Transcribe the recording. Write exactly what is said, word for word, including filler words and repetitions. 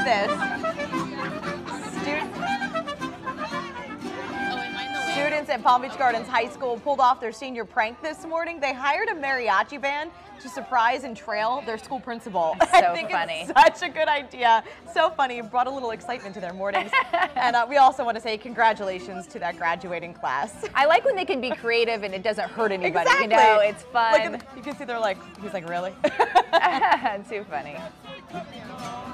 this. Student Students at Palm Beach Gardens High School pulled off their senior prank this morning. They hired a mariachi band to surprise and trail their school principal. So I think funny. It's such a good idea. So funny. It brought a little excitement to their mornings. And uh, we also want to say congratulations to that graduating class. I like when they can be creative and it doesn't hurt anybody. Exactly. You know, it's fun. Look at the, you can see they're like, he's like, really? Too funny.